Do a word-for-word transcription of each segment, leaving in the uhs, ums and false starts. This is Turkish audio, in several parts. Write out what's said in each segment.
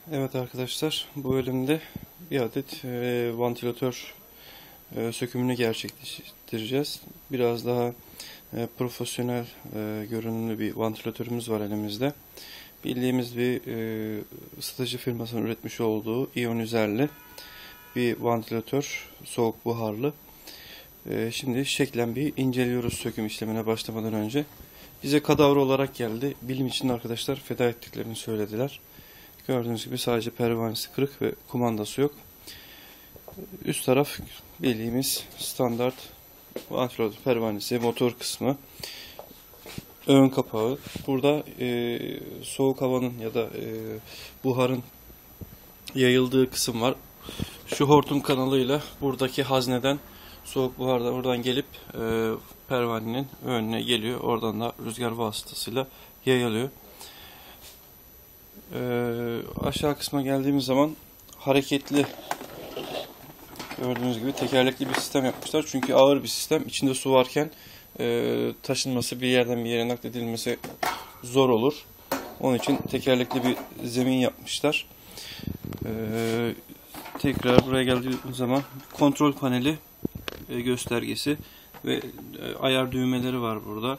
Evet arkadaşlar, bu bölümde bir adet e, vantilatör e, sökümünü gerçekleştireceğiz. Biraz daha e, profesyonel e, görünümlü bir vantilatörümüz var elimizde. Bildiğimiz bir e, ısıtıcı firmasının üretmiş olduğu iyonizerli bir vantilatör, soğuk buharlı. E, şimdi şeklen bir inceliyoruz söküm işlemine başlamadan önce. Bize kadavra olarak geldi. Bilim için arkadaşlar feda ettiklerini söylediler. Gördüğünüz gibi sadece pervanesi kırık ve kumandası yok. Üst taraf bildiğimiz standart vantilatör pervanesi, motor kısmı, ön kapağı. Burada e, soğuk havanın ya da e, buharın yayıldığı kısım var. Şu hortum kanalıyla buradaki hazneden soğuk buhar da buradan gelip e, pervanenin önüne geliyor. Oradan da rüzgar vasıtasıyla yayılıyor. Ee, aşağı kısma geldiğimiz zaman hareketli, gördüğünüz gibi tekerlekli bir sistem yapmışlar. Çünkü ağır bir sistem. İçinde su varken e, taşınması, bir yerden bir yere nakledilmesi zor olur. Onun için tekerlekli bir zemin yapmışlar. Ee, tekrar buraya geldiğimiz zaman kontrol paneli e, göstergesi ve e, ayar düğmeleri var burada.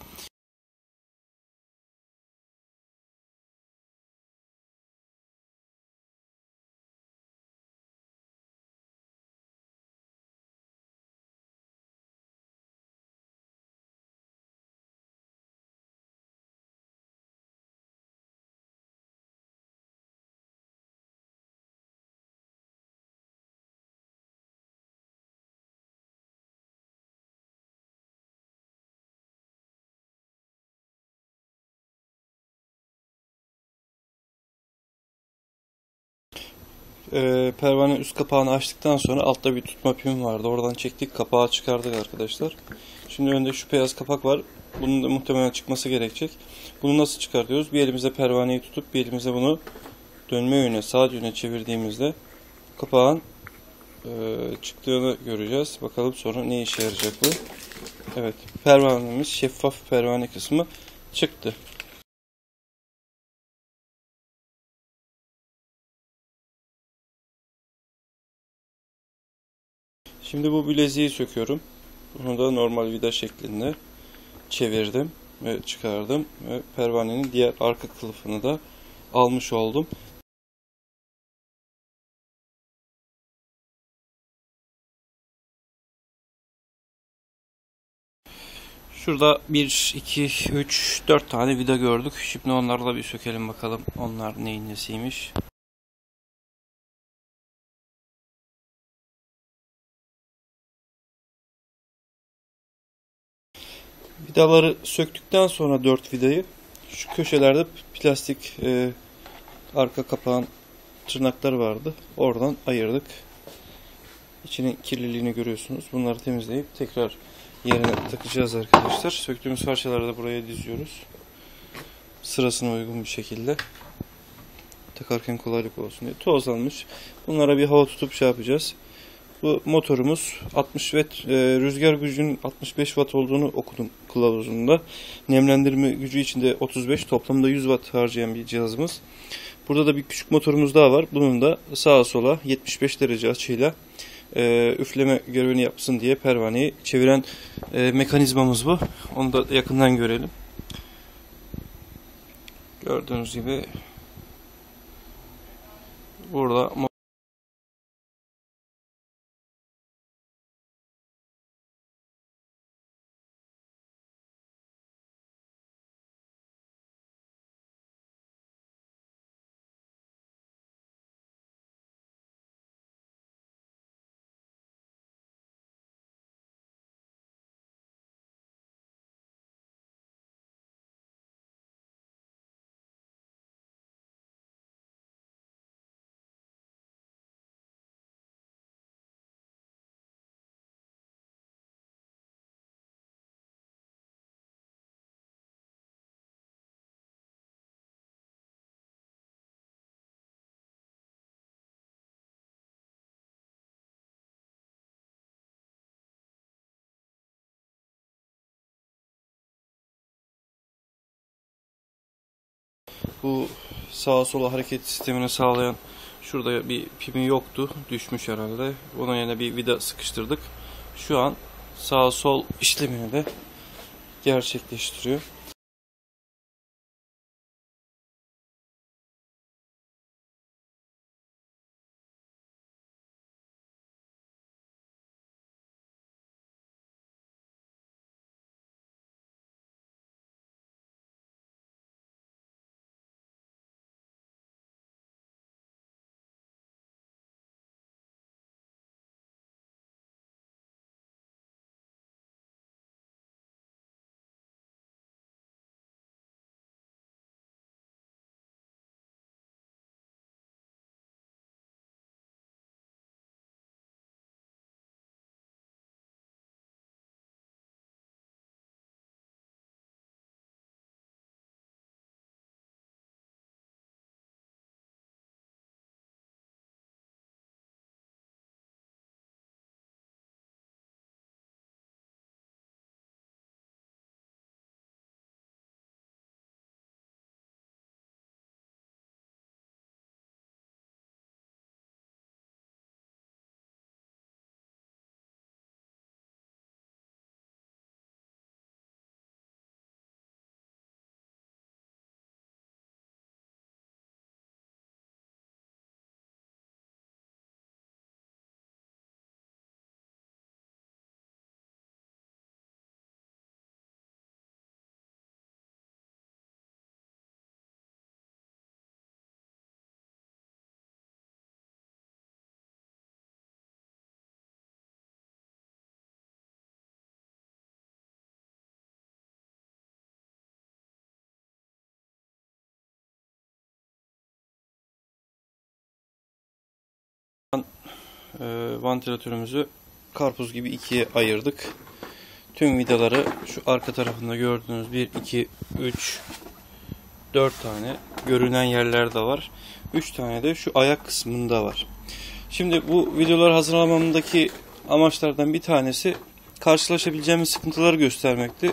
Ee, pervane üst kapağını açtıktan sonra altta bir tutma pimi vardı. Oradan çektik, kapağı çıkardık arkadaşlar. Şimdi önde şu beyaz kapak var. Bunun da muhtemelen çıkması gerekecek. Bunu nasıl çıkartıyoruz? Bir elimizde pervaneyi tutup bir elimizde bunu dönme yöne, sağa yöne çevirdiğimizde kapağın e, çıktığını göreceğiz. Bakalım sonra ne işe yarayacak bu? Evet, pervanemiz, şeffaf pervane kısmı çıktı. Şimdi bu bileziği söküyorum. Bunu da normal vida şeklinde çevirdim ve çıkardım ve pervanenin diğer arka kılıfını da almış oldum. Şurada bir, iki, üç, dört tane vida gördük. Şimdi onlarla bir sökelim bakalım. Onlar neyin nesiymiş. Vidaları söktükten sonra dört vidayı şu köşelerde plastik e, arka kapağın tırnakları vardı. Oradan ayırdık. İçinin kirliliğini görüyorsunuz. Bunları temizleyip tekrar yerine takacağız arkadaşlar. Söktüğümüz parçaları da buraya diziyoruz. Sırasına uygun bir şekilde. Takarken kolaylık olsun diye. Tozlanmış. Bunlara bir hava tutup şey yapacağız. Bu motorumuz altmış watt, e, rüzgar gücünün altmış beş watt olduğunu okudum kılavuzunda. Nemlendirme gücü içinde otuz beş, toplamda yüz watt harcayan bir cihazımız. Burada da bir küçük motorumuz daha var. Bunun da sağa sola yetmiş beş derece açıyla e, üfleme görevini yapsın diye pervaneyi çeviren e, mekanizmamız bu. Onu da yakından görelim. Gördüğünüz gibi burada bu sağa sola hareket sistemini sağlayan şurada bir pimi yoktu. Düşmüş herhalde. Onun yerine bir vida sıkıştırdık. Şu an sağ sol işlemini de gerçekleştiriyor. e, Vantilatörümüzü karpuz gibi ikiye ayırdık. Tüm vidaları şu arka tarafında gördüğünüz bir, iki, üç, dört tane görünen yerler de var. üç tane de şu ayak kısmında var. Şimdi bu videoları hazırlamamdaki amaçlardan bir tanesi karşılaşabileceğimiz sıkıntıları göstermekti.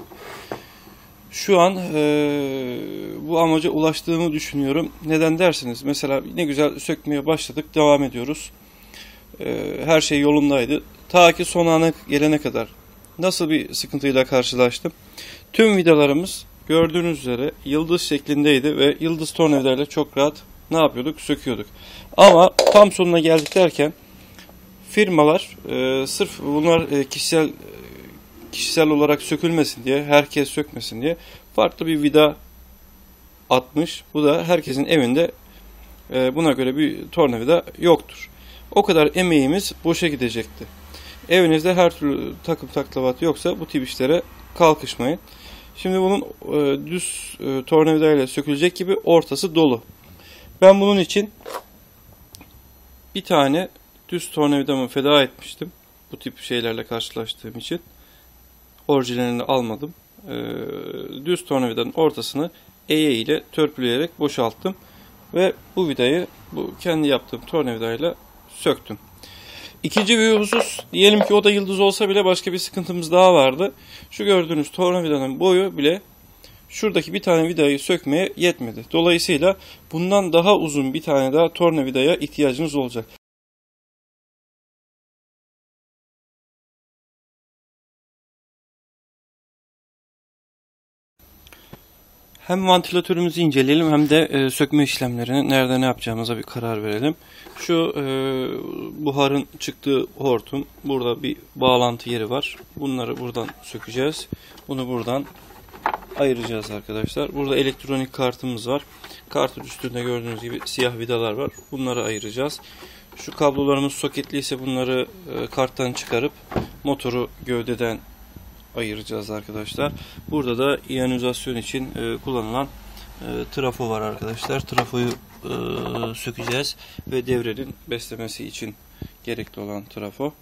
Şu an e, bu amaca ulaştığımı düşünüyorum. Neden dersiniz? Mesela ne güzel sökmeye başladık, devam ediyoruz. E, her şey yolundaydı. Ta ki son ana gelene kadar. Nasıl bir sıkıntıyla karşılaştım? Tüm vidalarımız gördüğünüz üzere yıldız şeklindeydi ve yıldız tornavidayla çok rahat ne yapıyorduk? Söküyorduk. Ama tam sonuna geldik derken firmalar e, sırf bunlar e, kişisel kişisel olarak sökülmesin diye, herkes sökmesin diye farklı bir vida atmış. Bu da herkesin evinde e, buna göre bir tornavida yoktur. O kadar emeğimiz boşa gidecekti. Evinizde her türlü takım taklavat yoksa bu tip işlere kalkışmayın. Şimdi bunun e, düz e, tornavidayla sökülecek gibi ortası dolu. Ben bunun için bir tane düz tornavidamı feda etmiştim. Bu tip şeylerle karşılaştığım için. Orijinalini almadım. E, düz tornavidanın ortasını eğe ile törpüleyerek boşalttım. Ve bu vidayı bu kendi yaptığım tornavidayla söktüm. İkinci bir husus, diyelim ki o da yıldız olsa bile başka bir sıkıntımız daha vardı. Şu gördüğünüz tornavidanın boyu bile şuradaki bir tane vidayı sökmeye yetmedi. Dolayısıyla bundan daha uzun bir tane daha tornavidaya ihtiyacınız olacak. Hem vantilatörümüzü inceleyelim hem de e, sökme işlemlerini nerede ne yapacağımıza bir karar verelim. Şu e, buharın çıktığı hortum, burada bir bağlantı yeri var. Bunları buradan sökeceğiz. Bunu buradan ayıracağız arkadaşlar. Burada elektronik kartımız var. Kartın üstünde gördüğünüz gibi siyah vidalar var. Bunları ayıracağız. Şu kablolarımız soketliyse bunları e, karttan çıkarıp motoru gövdeden ayıracağız arkadaşlar. Burada da iyonizasyon için e, kullanılan e, trafo var arkadaşlar. Trafoyu e, sökeceğiz ve devrenin beslemesi için gerekli olan trafo.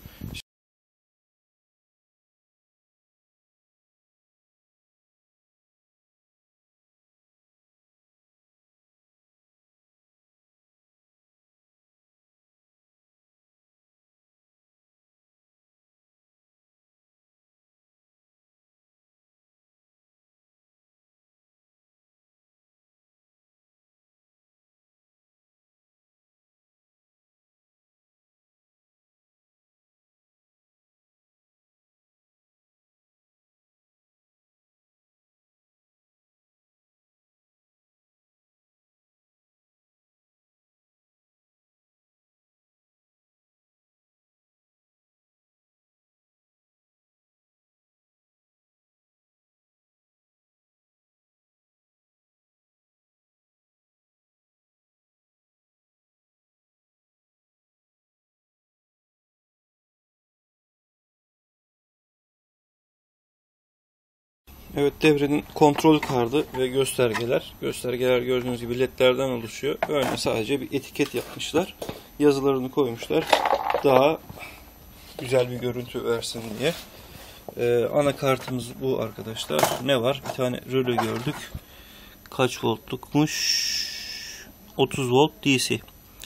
Evet, devrenin kontrol kartı ve göstergeler. Göstergeler gördüğünüz gibi ledlerden oluşuyor. Önüne sadece bir etiket yapmışlar. Yazılarını koymuşlar. Daha güzel bir görüntü versin diye. Ee, anakartımız bu arkadaşlar. Ne var? Bir tane röle gördük. Kaç voltlukmuş? otuz volt D C.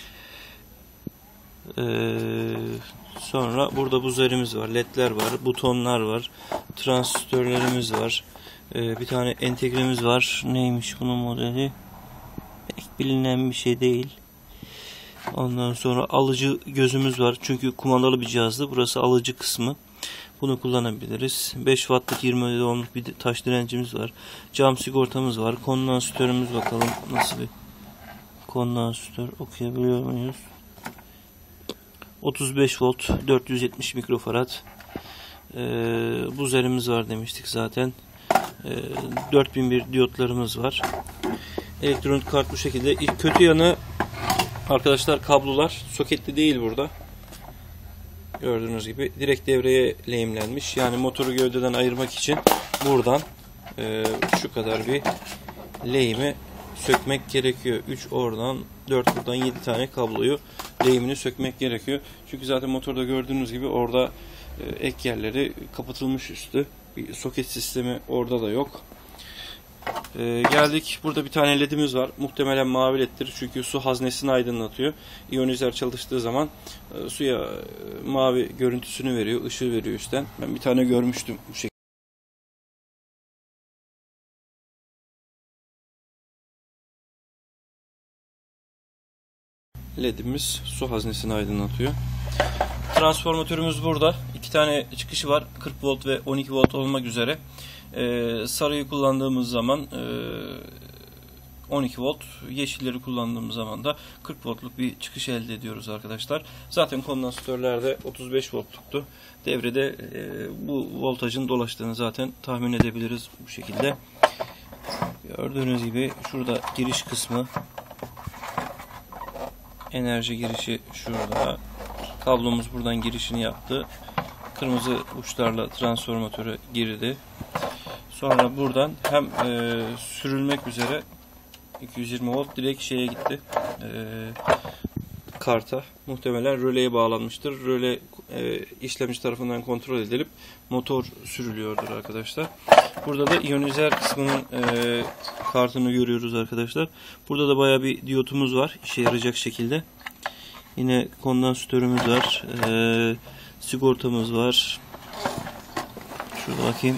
Ee, sonra burada buzerimiz var, ledler var, butonlar var, transistörlerimiz var. Ee, bir tane entegremiz var. Neymiş bunun modeli? Pek bilinen bir şey değil. Ondan sonra alıcı gözümüz var. Çünkü kumandalı bir cihazdı. Burası alıcı kısmı. Bunu kullanabiliriz. beş wattlık yirmi ohmluk bir taş direncimiz var. Cam sigortamız var. Kondansatörümüz, bakalım nasıl bir kondansatör, okuyabiliyor muyuz? otuz beş volt, dört yüz yetmiş mikrofarad. Ee, buzerimiz var demiştik zaten. Ee, dört bin bir diyotlarımız var. Elektronik kart bu şekilde. İlk kötü yanı arkadaşlar, kablolar soketli değil burada. Gördüğünüz gibi direkt devreye lehimlenmiş. Yani motoru gövdeden ayırmak için buradan e, şu kadar bir lehimi sökmek gerekiyor. üç oradan, dört buradan, yedi tane kabloyu lehimini sökmek gerekiyor. Çünkü zaten motorda gördüğünüz gibi orada e, ek yerleri kapatılmış üstü. Bir soket sistemi orada da yok. E, geldik. Burada bir tane ledimiz var. Muhtemelen mavi leddir. Çünkü su haznesini aydınlatıyor. İyonizer çalıştığı zaman e, suya e, mavi görüntüsünü veriyor. Işığı veriyor üstten. Ben bir tane görmüştüm bu şekilde. Ledimiz su haznesini aydınlatıyor. Transformatörümüz burada. İki tane çıkışı var. kırk volt ve on iki volt olmak üzere. Ee, sarıyı kullandığımız zaman e, on iki volt, yeşilleri kullandığımız zaman da kırk voltluk bir çıkış elde ediyoruz arkadaşlar. Zaten kondansatörlerde otuz beş voltluktu. Devrede e, bu voltajın dolaştığını zaten tahmin edebiliriz bu şekilde. Gördüğünüz gibi şurada giriş kısmı, enerji girişi şurada. Kablomuz buradan girişini yaptı. Kırmızı uçlarla transformatöre girdi. Sonra buradan hem e, sürülmek üzere iki yüz yirmi volt direkt şeye gitti. E, karta. Muhtemelen röleye bağlanmıştır. Röle e, işlemci tarafından kontrol edilip motor sürülüyordur arkadaşlar. Burada da iyonizer kısmının e, kartını görüyoruz arkadaşlar. Burada da bayağı bir diyotumuz var. İşe yarayacak şekilde. Yine kondansatörümüz var. E, sigortamız var. Şurada bakayım.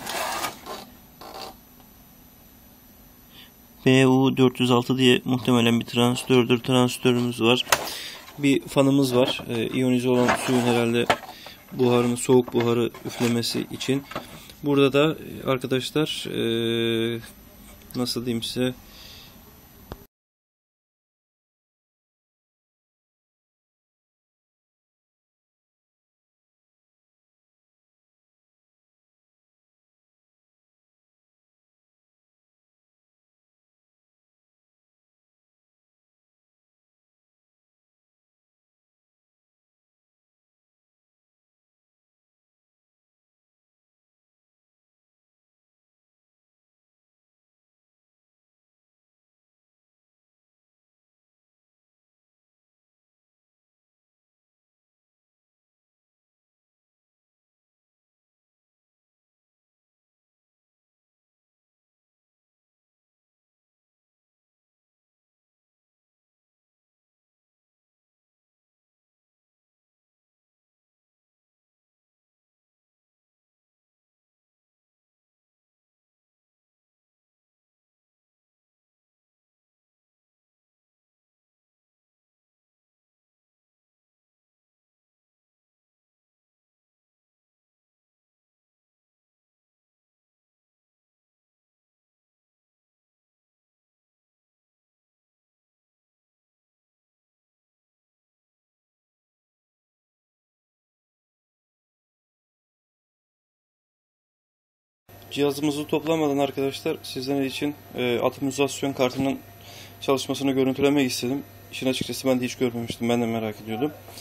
B U dört yüz altı diye muhtemelen bir transistördür. Transistörümüz var. Bir fanımız var. E, iyonize olan suyun herhalde buharını, soğuk buharı üflemesi için. Burada da arkadaşlar e, nasıl diyeyim size, cihazımızı toplamadan arkadaşlar sizler için e, atomizasyon kartının çalışmasını görüntülemek istedim. İşin açıkçası ben de hiç görmemiştim. Ben de merak ediyordum.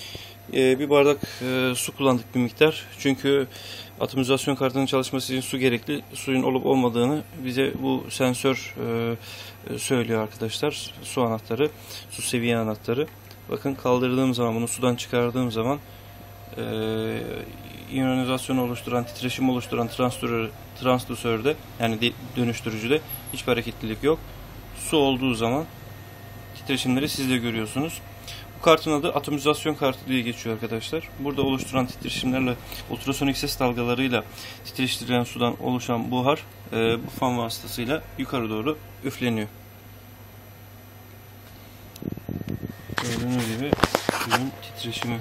e, bir bardak e, su kullandık bir miktar. Çünkü atomizasyon kartının çalışması için su gerekli. Suyun olup olmadığını bize bu sensör e, söylüyor arkadaşlar. Su anahtarı, su seviye anahtarı. Bakın kaldırdığım zaman, bunu sudan çıkardığım zaman e, iyonizasyonu oluşturan, titreşim oluşturan transdüsör, transdüsörde, yani dönüştürücüde hiçbir hareketlilik yok. Su olduğu zaman titreşimleri siz de görüyorsunuz. Bu kartın adı atomizasyon kartı diye geçiyor arkadaşlar. Burada oluşturan titreşimlerle, ultrasonik ses dalgalarıyla titreştirilen sudan oluşan buhar e, bu fan vasıtasıyla yukarı doğru üfleniyor. Gördüğünüz gibi suyun titreşimi.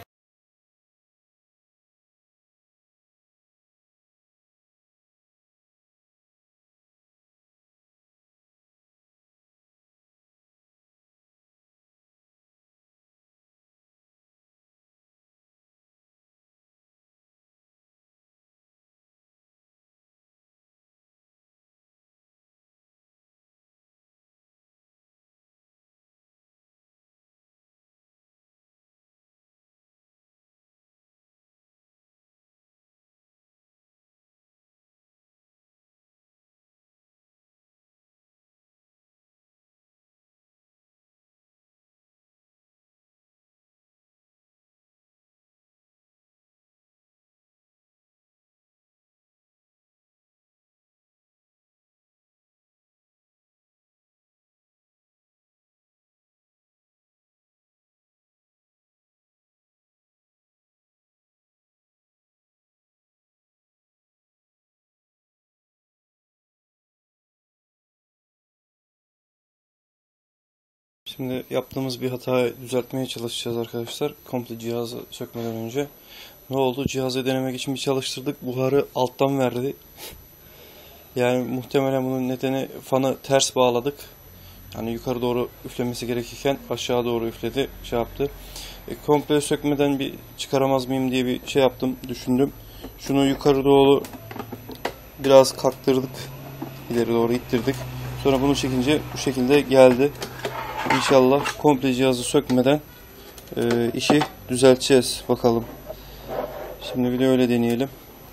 Şimdi yaptığımız bir hatayı düzeltmeye çalışacağız arkadaşlar. Komple cihazı sökmeden önce. Ne oldu? Cihazı denemek için bir çalıştırdık. Buharı alttan verdi. Yani muhtemelen bunun nedeni fanı ters bağladık. Yani yukarı doğru üflemesi gerekirken aşağı doğru üfledi. Şey yaptı. E, komple sökmeden bir çıkaramaz mıyım diye bir şey yaptım. Düşündüm. Şunu yukarı doğru biraz kalktırdık. İleri doğru ittirdik. Sonra bunu çekince bu şekilde geldi. İnşallah komple cihazı sökmeden e, işi düzelteceğiz. Bakalım. Şimdi bir de öyle deneyelim.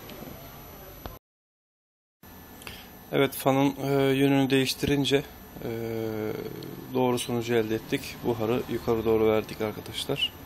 Evet, fanın e, yönünü değiştirince e, doğru sonucu elde ettik. Buharı yukarı doğru verdik arkadaşlar.